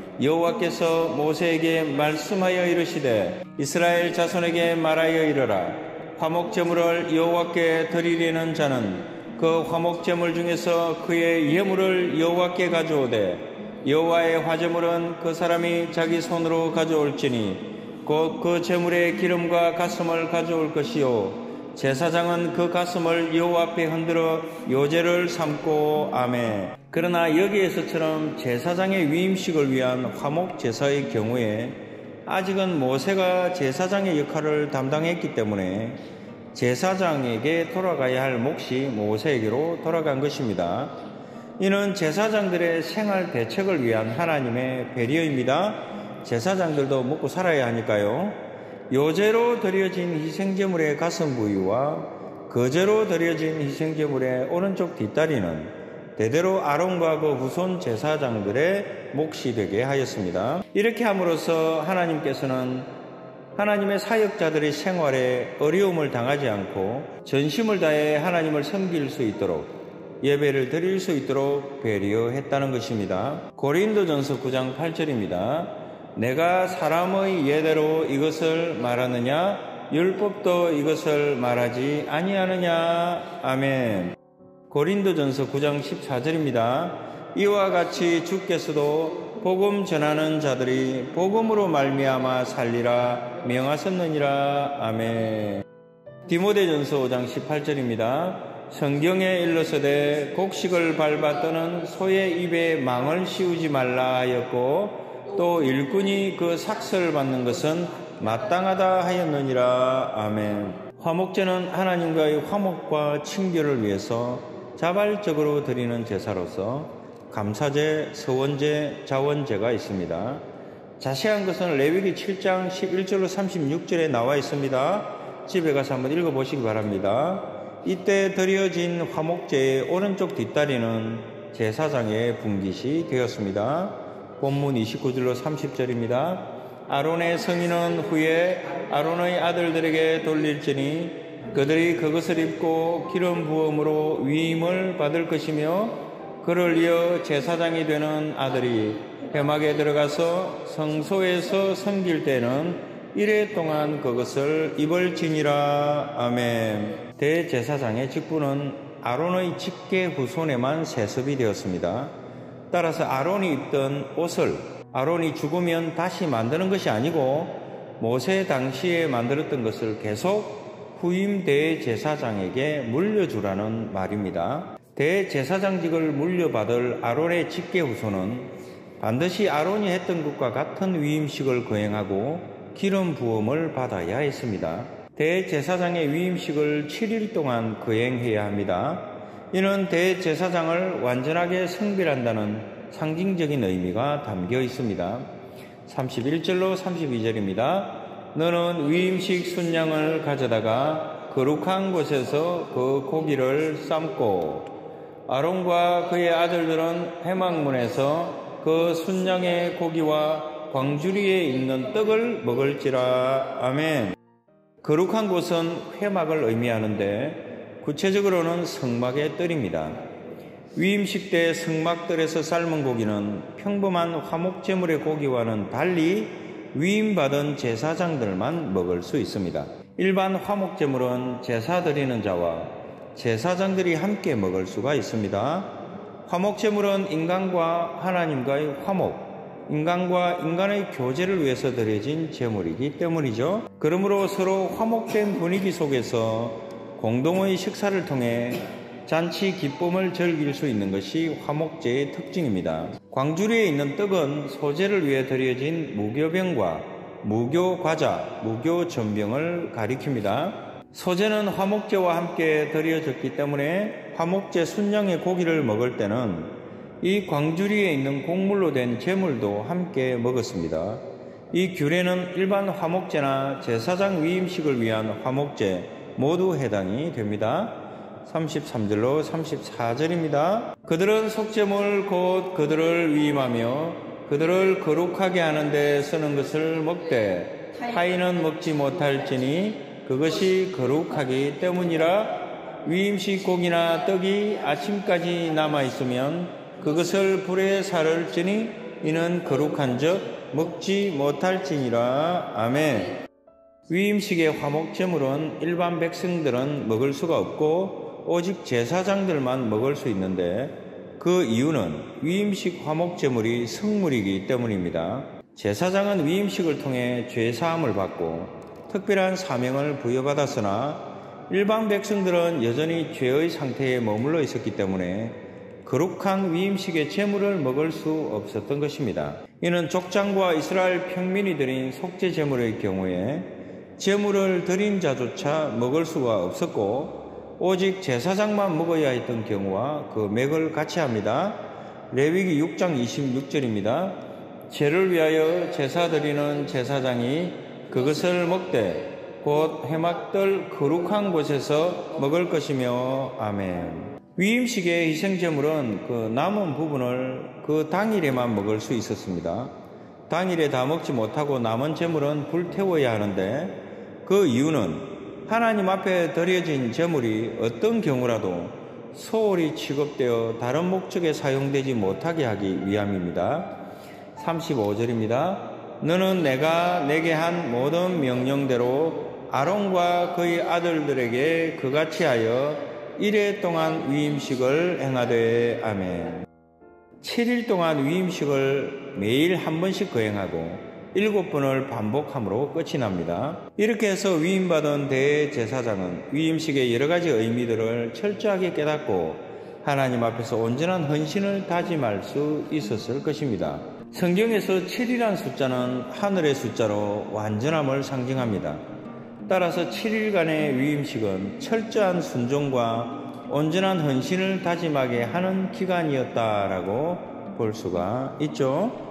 여호와께서 모세에게 말씀하여 이르시되 이스라엘 자손에게 말하여 이르라. 화목제물을 여호와께 드리려는 자는 그 화목제물 중에서 그의 예물을 여호와께 가져오되 여호와의 화제물은 그 사람이 자기 손으로 가져올지니 곧 그 제물의 기름과 가슴을 가져올 것이요 제사장은 그 가슴을 여호와 앞에 흔들어 요제를 삼고. 아멘. 그러나 여기에서처럼 제사장의 위임식을 위한 화목제사의 경우에 아직은 모세가 제사장의 역할을 담당했기 때문에 제사장에게 돌아가야 할 몫이 모세에게로 돌아간 것입니다. 이는 제사장들의 생활 대책을 위한 하나님의 배려입니다. 제사장들도 먹고 살아야 하니까요. 요제로 드려진 희생제물의 가슴 부위와 거제로 드려진 희생제물의 오른쪽 뒷다리는 대대로 아론과 그 후손 제사장들의 몫이 되게 하였습니다. 이렇게 함으로써 하나님께서는 하나님의 사역자들의 생활에 어려움을 당하지 않고 전심을 다해 하나님을 섬길 수 있도록 예배를 드릴 수 있도록 배려했다는 것입니다. 고린도전서 9장 8절입니다. 내가 사람의 예대로 이것을 말하느냐? 율법도 이것을 말하지 아니하느냐? 아멘. 고린도전서 9장 14절입니다. 이와 같이 주께서도 복음 전하는 자들이 복음으로 말미암아 살리라 명하셨느니라. 아멘. 디모데전서 5장 18절입니다. 성경에 일러서되 곡식을 밟아 떠는 소의 입에 망을 씌우지 말라 하였고 또 일꾼이 그 삭슬을 받는 것은 마땅하다 하였느니라. 아멘. 화목제는 하나님과의 화목과 친교를 위해서 자발적으로 드리는 제사로서 감사제, 서원제, 자원제가 있습니다. 자세한 것은 레위기 7장 11절로 36절에 나와 있습니다. 집에 가서 한번 읽어보시기 바랍니다. 이때 드려진 화목제의 오른쪽 뒷다리는 제사장의 분깃이 되었습니다. 본문 29절로 30절입니다. 아론의 성인은 후에 아론의 아들들에게 돌릴지니 그들이 그것을 입고 기름 부음으로 위임을 받을 것이며 그를 이어 제사장이 되는 아들이 회막에 들어가서 성소에서 섬길 때는 이레 동안 그것을 입을지니라. 아멘. 대제사장의 직분은 아론의 직계 후손에만 세습이 되었습니다. 따라서 아론이 입던 옷을 아론이 죽으면 다시 만드는 것이 아니고 모세 당시에 만들었던 것을 계속 후임 대제사장에게 물려주라는 말입니다. 대제사장직을 물려받을 아론의 직계 후손은 반드시 아론이 했던 것과 같은 위임식을 거행하고 기름 부음을 받아야 했습니다. 대제사장의 위임식을 7일 동안 거행해야 합니다. 이는 대제사장을 완전하게 성별한다는 상징적인 의미가 담겨 있습니다. 31절로 32절입니다. 너는 위임식 순양을 가져다가 거룩한 곳에서 그 고기를 삶고 아론과 그의 아들들은 회막문에서 그 순양의 고기와 광주리에 있는 떡을 먹을지라. 아멘. 거룩한 곳은 회막을 의미하는데 구체적으로는 성막의 뜰입니다. 위임식 때 성막뜰에서 삶은 고기는 평범한 화목제물의 고기와는 달리 위임받은 제사장들만 먹을 수 있습니다. 일반 화목제물은 제사 드리는 자와 제사장들이 함께 먹을 수가 있습니다. 화목제물은 인간과 하나님과의 화목, 인간과 인간의 교제를 위해서 드려진 제물이기 때문이죠. 그러므로 서로 화목된 분위기 속에서 공동의 식사를 통해 잔치 기쁨을 즐길 수 있는 것이 화목제의 특징입니다. 광주리에 있는 떡은 소제를 위해 드려진 무교병과 무교과자, 무교전병을 가리킵니다. 소제는 화목제와 함께 드려졌기 때문에 화목제 순양의 고기를 먹을 때는 이 광주리에 있는 곡물로 된 제물도 함께 먹었습니다. 이 규례는 일반 화목제나 제사장 위임식을 위한 화목제 모두 해당이 됩니다. 33절로 34절입니다. 그들은 속죄물 곧 그들을 위임하며 그들을 거룩하게 하는 데 쓰는 것을 먹되 타인은 먹지 못할지니 그것이 거룩하기 때문이라. 위임식 고기나 떡이 아침까지 남아있으면 그것을 불에 사를지니 이는 거룩한즉 먹지 못할지니라. 아멘. 위임식의 화목제물은 일반 백성들은 먹을 수가 없고 오직 제사장들만 먹을 수 있는데 그 이유는 위임식 화목제물이 성물이기 때문입니다. 제사장은 위임식을 통해 죄사함을 받고 특별한 사명을 부여받았으나 일반 백성들은 여전히 죄의 상태에 머물러 있었기 때문에 거룩한 위임식의 제물을 먹을 수 없었던 것입니다. 이는 족장과 이스라엘 평민이 드린 속죄 제물의 경우에 제물을 드린 자조차 먹을 수가 없었고 오직 제사장만 먹어야 했던 경우와 그 맥을 같이 합니다. 레위기 6장 26절입니다. 죄를 위하여 제사 드리는 제사장이 그것을 먹되 곧 회막들 거룩한 곳에서 먹을 것이며. 아멘. 위임식의 희생제물은 그 남은 부분을 그 당일에만 먹을 수 있었습니다. 당일에 다 먹지 못하고 남은 제물은 불태워야 하는데 그 이유는 하나님 앞에 드려진 제물이 어떤 경우라도 소홀히 취급되어 다른 목적에 사용되지 못하게 하기 위함입니다. 35절입니다. 너는 내가 내게 한 모든 명령대로 아론과 그의 아들들에게 그같이 하여 1회 동안 위임식을 행하되. 아멘. 7일 동안 위임식을 매일 한 번씩 거행하고 7번을 반복함으로 끝이 납니다. 이렇게 해서 위임받은 대제사장은 위임식의 여러 가지 의미들을 철저하게 깨닫고 하나님 앞에서 온전한 헌신을 다짐할 수 있었을 것입니다. 성경에서 7이란 숫자는 하늘의 숫자로 완전함을 상징합니다. 따라서 7일간의 위임식은 철저한 순종과 온전한 헌신을 다짐하게 하는 기간이었다라고 볼 수가 있죠.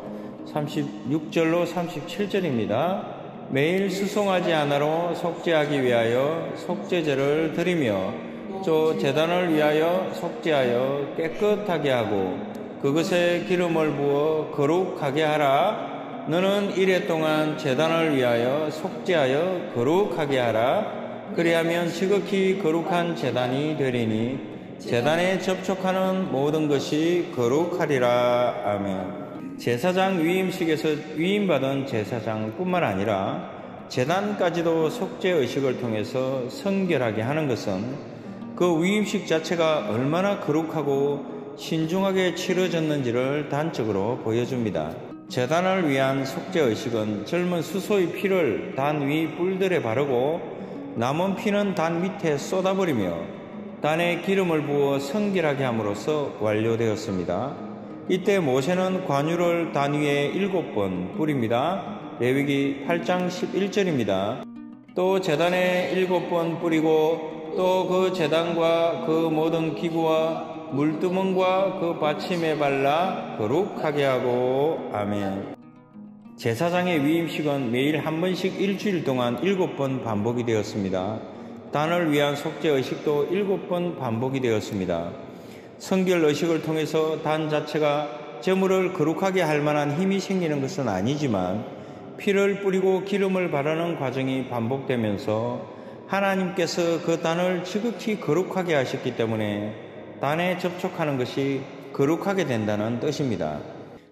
36절로 37절입니다. 매일 수송아지 하나로 속죄하기 위하여 속죄제를 드리며 또 제단을 위하여 속죄하여 깨끗하게 하고 그것에 기름을 부어 거룩하게 하라. 너는 1회 동안 제단을 위하여 속죄하여 거룩하게 하라. 그리하면 지극히 거룩한 제단이 되리니 제단에 접촉하는 모든 것이 거룩하리라. 아멘. 제사장 위임식에서 위임받은 제사장뿐만 아니라 제단까지도 속죄의식을 통해서 성결하게 하는 것은 그 위임식 자체가 얼마나 거룩하고 신중하게 치러졌는지를 단적으로 보여줍니다. 제단을 위한 속죄의식은 젊은 수소의 피를 단 위 뿔들에 바르고 남은 피는 단 밑에 쏟아버리며 단에 기름을 부어 성결하게 함으로써 완료되었습니다. 이때 모세는 관유를 단 위에 7번 뿌립니다. 레위기 8장 11절입니다. 또 제단에 7번 뿌리고 또 그 제단과 그 모든 기구와 물두멍과 그 받침에 발라 거룩하게 하고. 아멘. 제사장의 위임식은 매일 한 번씩 일주일 동안 7번 반복이 되었습니다. 단을 위한 속죄의식도 7번 반복이 되었습니다. 성결의식을 통해서 단 자체가 제물을 거룩하게 할 만한 힘이 생기는 것은 아니지만 피를 뿌리고 기름을 바르는 과정이 반복되면서 하나님께서 그 단을 지극히 거룩하게 하셨기 때문에 단에 접촉하는 것이 거룩하게 된다는 뜻입니다.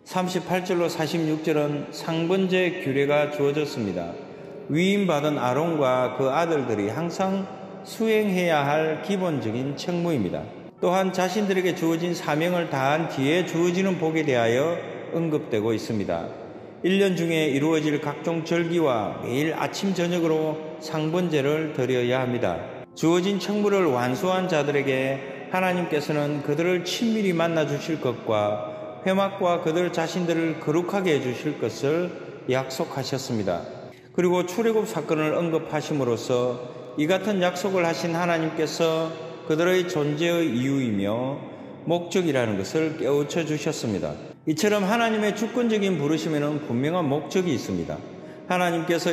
38절로 46절은 상번제 규례가 주어졌습니다. 위임받은 아론과 그 아들들이 항상 수행해야 할 기본적인 책무입니다. 또한 자신들에게 주어진 사명을 다한 뒤에 주어지는 복에 대하여 언급되고 있습니다. 1년 중에 이루어질 각종 절기와 매일 아침 저녁으로 상번제를 드려야 합니다. 주어진 책무를 완수한 자들에게 하나님께서는 그들을 친밀히 만나 주실 것과 회막과 그들 자신들을 거룩하게 해주실 것을 약속하셨습니다. 그리고 출애굽 사건을 언급하심으로써 이 같은 약속을 하신 하나님께서 그들의 존재의 이유이며 목적이라는 것을 깨우쳐 주셨습니다. 이처럼 하나님의 주권적인 부르심에는 분명한 목적이 있습니다. 하나님께서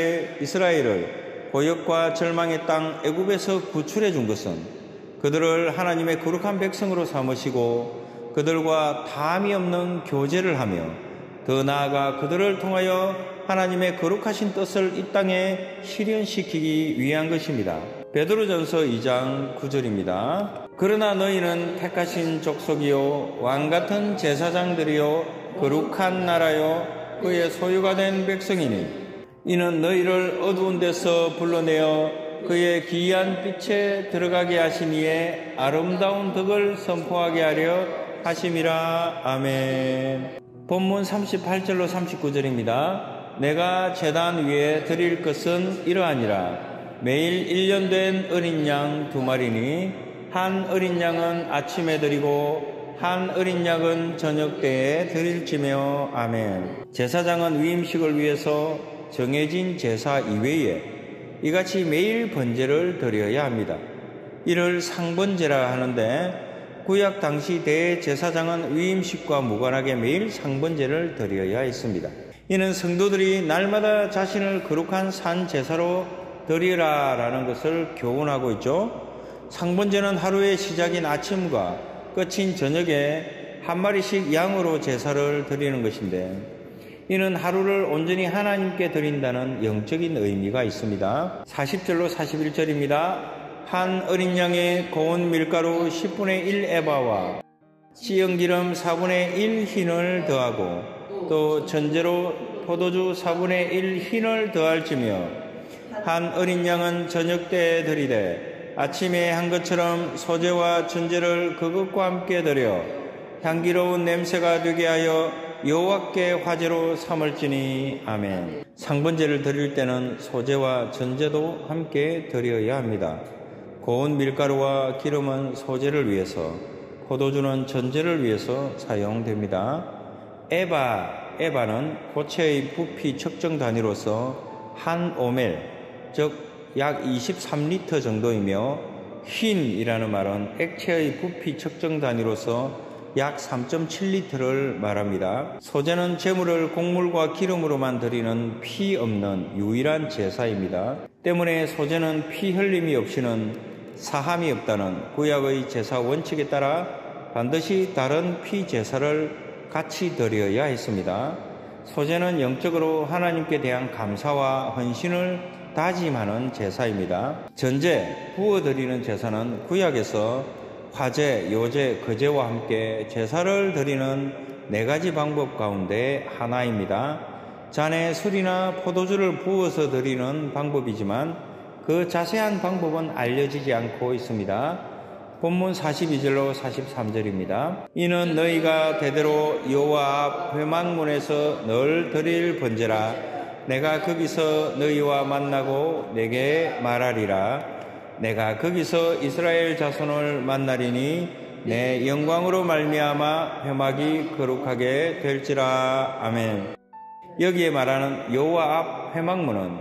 이스라엘을 고역과 절망의 땅 애굽에서 구출해 준 것은 그들을 하나님의 거룩한 백성으로 삼으시고 그들과 다함이 없는 교제를 하며 더 나아가 그들을 통하여 하나님의 거룩하신 뜻을 이 땅에 실현시키기 위한 것입니다. 베드로전서 2장 9절입니다. 그러나 너희는 택하신 족속이요 왕같은 제사장들이요 거룩한 나라요 그의 소유가 된 백성이니 이는 너희를 어두운 데서 불러내어 그의 기이한 빛에 들어가게 하신 이의 아름다운 덕을 선포하게 하려 하심이라. 아멘. 본문 38절로 39절입니다. 내가 제단 위에 드릴 것은 이러하니라. 매일 1년 된 어린 양 2마리니 한 어린 양은 아침에 드리고 한 어린 양은 저녁 때에 드릴지며. 아멘. 제사장은 위임식을 위해서 정해진 제사 이외에 이같이 매일 번제를 드려야 합니다. 이를 상번제라 하는데 구약 당시 대제사장은 위임식과 무관하게 매일 상번제를 드려야 했습니다. 이는 성도들이 날마다 자신을 거룩한 산 제사로 드리라라는 것을 교훈하고 있죠. 상번제는 하루의 시작인 아침과 끝인 저녁에 한 마리씩 양으로 제사를 드리는 것인데 이는 하루를 온전히 하나님께 드린다는 영적인 의미가 있습니다. 40절로 41절입니다. 한 어린 양의 고운 밀가루 10분의 1 에바와 씨은기름 4분의 1 흰을 더하고 또 전제로 포도주 4분의 1 흰을 더할지며 한 어린 양은 저녁 때에 드리되 아침에 한 것처럼 소제와 전제를 그것과 함께 드려 향기로운 냄새가 되게 하여 여호와께 화제로 삼을지니. 아멘. 상번제를 드릴 때는 소제와 전제도 함께 드려야 합니다. 고운 밀가루와 기름은 소제를 위해서, 포도주는 전제를 위해서 사용됩니다. 에바는 고체의 부피 측정 단위로서 한 오멜, 즉 약 23리터 정도이며 흰이라는 말은 액체의 부피 측정 단위로서 약 3.7리터를 말합니다. 소제는 제물을 곡물과 기름으로만 드리는 피 없는 유일한 제사입니다. 때문에 소제는 피 흘림이 없이는 사함이 없다는 구약의 제사 원칙에 따라 반드시 다른 피 제사를 같이 드려야 했습니다. 소제는 영적으로 하나님께 대한 감사와 헌신을 다짐하는 제사입니다. 전제, 부어드리는 제사는 구약에서 화제, 요제, 거제와 함께 제사를 드리는 4가지 방법 가운데 하나입니다. 잔에 술이나 포도주를 부어서 드리는 방법이지만 그 자세한 방법은 알려지지 않고 있습니다. 본문 42절로 43절입니다. 이는 너희가 대대로 여호와 앞 회막문에서 늘 드릴 번제라. 내가 거기서 너희와 만나고 내게 말하리라. 내가 거기서 이스라엘 자손을 만나리니 내 영광으로 말미암아 회막이 거룩하게 될지라. 아멘. 여기에 말하는 여호와 앞 회막문은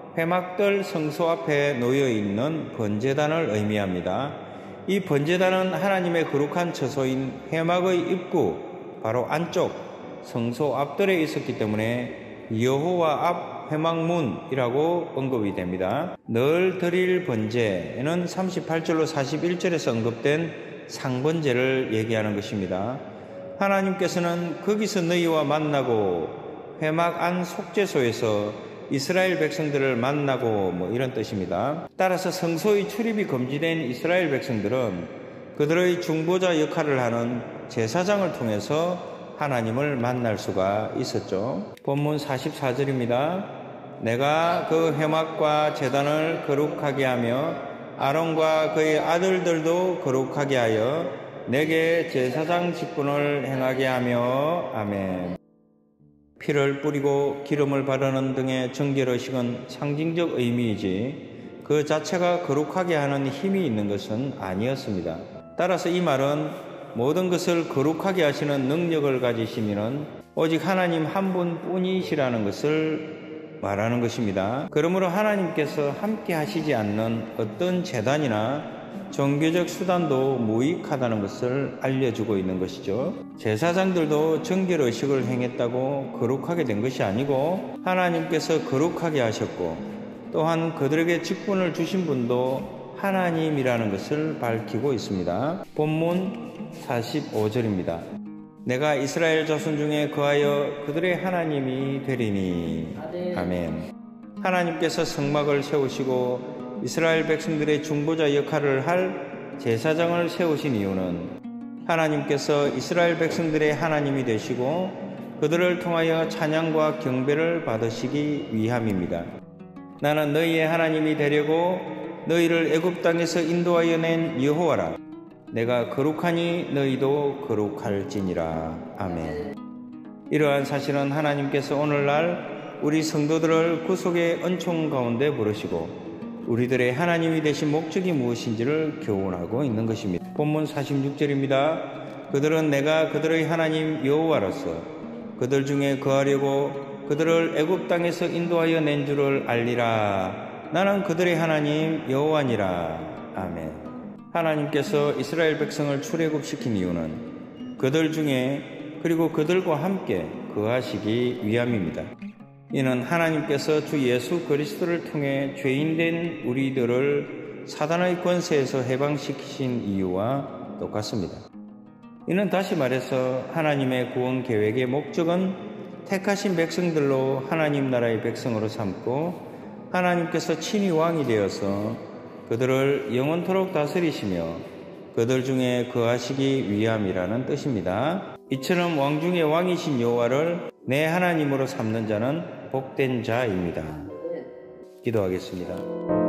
회막들 성소 앞에 놓여 있는 번제단을 의미합니다. 이 번제단은 하나님의 거룩한 처소인 회막의 입구 바로 안쪽 성소 앞들에 있었기 때문에 여호와 앞 회막문이라고 언급이 됩니다. 늘 드릴 번제는 38절로 41절에서 언급된 상번제를 얘기하는 것입니다. 하나님께서는 거기서 너희와 만나고 회막 안 속죄소에서 이스라엘 백성들을 만나고 이런 뜻입니다. 따라서 성소의 출입이 금지된 이스라엘 백성들은 그들의 중보자 역할을 하는 제사장을 통해서 하나님을 만날 수가 있었죠. 본문 44절입니다. 내가 그 회막과 제단을 거룩하게 하며 아론과 그의 아들들도 거룩하게 하여 내게 제사장 직분을 행하게 하며. 아멘. 피를 뿌리고 기름을 바르는 등의 정결의식은 상징적 의미이지 그 자체가 거룩하게 하는 힘이 있는 것은 아니었습니다. 따라서 이 말은 모든 것을 거룩하게 하시는 능력을 가지신 이는 오직 하나님 한 분뿐이시라는 것을 말하는 것입니다. 그러므로 하나님께서 함께 하시지 않는 어떤 제단이나 종교적 수단도 무익하다는 것을 알려주고 있는 것이죠. 제사장들도 정결의식을 행했다고 거룩하게 된 것이 아니고 하나님께서 거룩하게 하셨고 또한 그들에게 직분을 주신 분도 하나님이라는 것을 밝히고 있습니다. 본문 45절입니다. 내가 이스라엘 자손 중에 거하여 그들의 하나님이 되리니. 아멘. 하나님께서 성막을 세우시고 이스라엘 백성들의 중보자 역할을 할 제사장을 세우신 이유는 하나님께서 이스라엘 백성들의 하나님이 되시고 그들을 통하여 찬양과 경배를 받으시기 위함입니다. 나는 너희의 하나님이 되려고 너희를 애굽 땅에서 인도하여 낸 여호와라. 내가 거룩하니 너희도 거룩할지니라. 아멘. 이러한 사실은 하나님께서 오늘날 우리 성도들을 구속의 은총 가운데 부르시고 우리들의 하나님이 되신 목적이 무엇인지를 교훈하고 있는 것입니다. 본문 46절입니다. 그들은 내가 그들의 하나님 여호와로서 그들 중에 거하려고 그들을 애굽 땅에서 인도하여 낸 줄을 알리라. 나는 그들의 하나님 여호와니라. 아멘. 하나님께서 이스라엘 백성을 출애굽시킨 이유는 그들 중에 그리고 그들과 함께 거하시기 위함입니다. 이는 하나님께서 주 예수 그리스도를 통해 죄인된 우리들을 사단의 권세에서 해방시키신 이유와 똑같습니다. 이는 다시 말해서 하나님의 구원 계획의 목적은 택하신 백성들로 하나님 나라의 백성으로 삼고 하나님께서 친히 왕이 되어서 그들을 영원토록 다스리시며 그들 중에 거하시기 위함이라는 뜻입니다. 이처럼 왕 중에 왕이신 여호와를 내 하나님으로 삼는 자는 복된 자입니다. 기도하겠습니다.